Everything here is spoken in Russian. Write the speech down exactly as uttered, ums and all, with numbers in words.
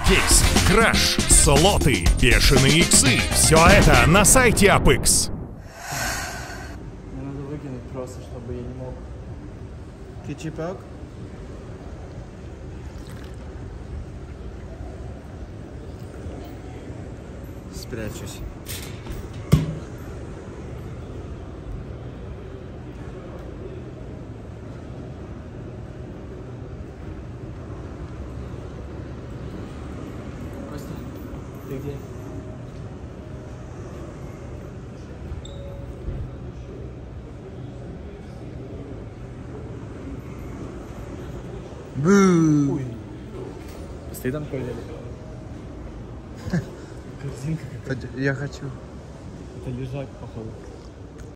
кейс, краш, слоты, бешеные иксы. Все это на сайте AppX. Мне надо выкинуть просто, чтобы я не мог. Кетчупак? Спрячусь. Костя, ты где? Бу! Ты там колели? Корзинка какая-то. Я хочу. Это лежак, походу.